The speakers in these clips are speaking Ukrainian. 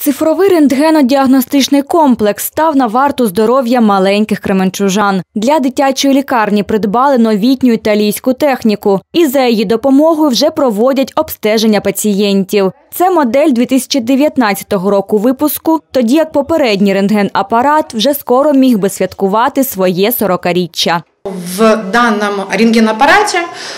Цифровий рентгенодіагностичний комплекс став на варту здоров'я маленьких кременчужан. Для дитячої лікарні придбали новітню італійську техніку і за її допомогою вже проводять обстеження пацієнтів. Це модель 2019 року випуску, тоді як попередній рентген-апарат вже скоро міг би святкувати своє 40-річчя. В данном рентгенаппарате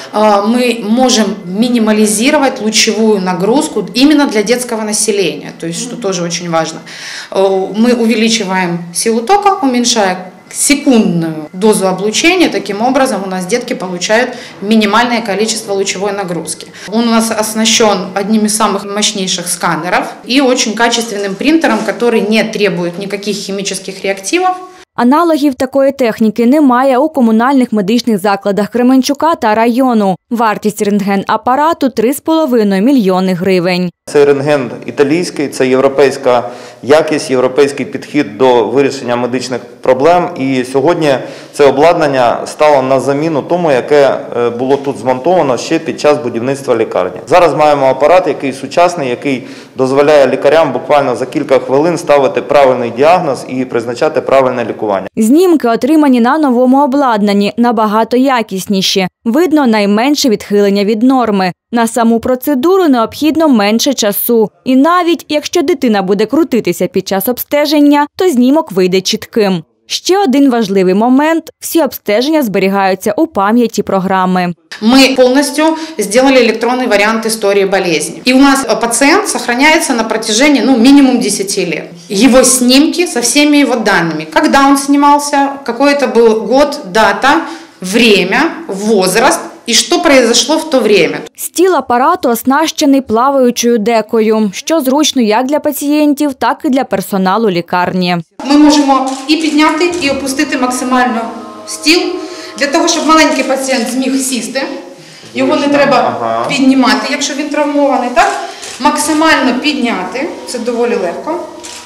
мы можем минимализировать лучевую нагрузку именно для детского населения, то есть, что тоже очень важно. Мы увеличиваем силу тока, уменьшая секундную дозу облучения, таким образом у нас детки получают минимальное количество лучевой нагрузки. Он у нас оснащен одним из самых мощнейших сканеров и очень качественным принтером, который не требует никаких химических реактивов. Аналогів такої техніки немає у комунальних медичних закладах Кременчука та району. Вартість рентген-апарату – 3,5 мільйони гривень. Цей рентген італійський, це європейська якість, європейський підхід до вирішення медичних проблем. І сьогодні це обладнання стало на заміну тому, яке було тут змонтовано ще під час будівництва лікарні. Зараз маємо апарат, який сучасний, який дозволяє лікарям буквально за кілька хвилин ставити правильний діагноз і призначати правильне лікування. Знімки, отримані на новому обладнанні, набагато якісніші. Видно найменше відхилення від норми. На саму процедуру необхідно менше часу. І навіть якщо дитина буде крутитися під час обстеження, то знімок вийде чітким. Ще один важливий момент – всі обстеження зберігаються у пам'яті програми. Мы полностью сделали электронный вариант истории болезни. И у нас пациент сохраняется на протяжении минимум 10 лет. Его снимки со всеми его данными. Когда он снимался, какой это был год, дата, время, возраст і що произошло в то время. Стіл апарату оснащений плаваючою декою, що зручно як для пацієнтів, так і для персоналу лікарні. Ми можемо і підняти, і опустити максимально стіл, для того, щоб маленький пацієнт зміг сісти. Його не треба піднімати, якщо він травмований. Так? Максимально підняти, це доволі легко.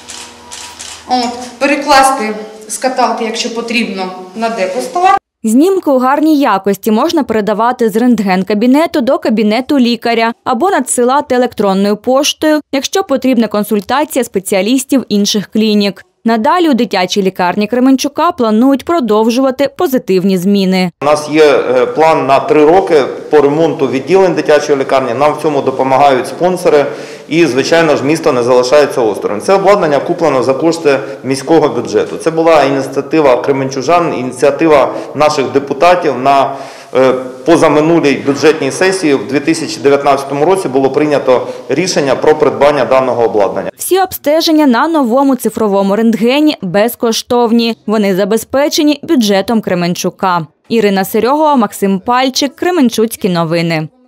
Перекласти з каталки, якщо потрібно, на деко стола. Знімки у гарній якості можна передавати з рентген-кабінету до кабінету лікаря або надсилати електронною поштою, якщо потрібна консультація спеціалістів інших клінік. Надалі у дитячій лікарні Кременчука планують продовжувати позитивні зміни. У нас є план на 3 роки по ремонту відділень дитячої лікарні. Нам в цьому допомагають спонсори і, звичайно ж, місто не залишається осторонь. Це обладнання куплено за кошти міського бюджету. Це була ініціатива кременчужан, ініціатива наших депутатів. На позаминулій бюджетній сесії в 2019 році було прийнято рішення про придбання даного обладнання. Всі обстеження на новому цифровому рентгені безкоштовні. Вони забезпечені бюджетом Кременчука. Ірина Серьогова, Максим Пальчик, Кременчуцькі новини.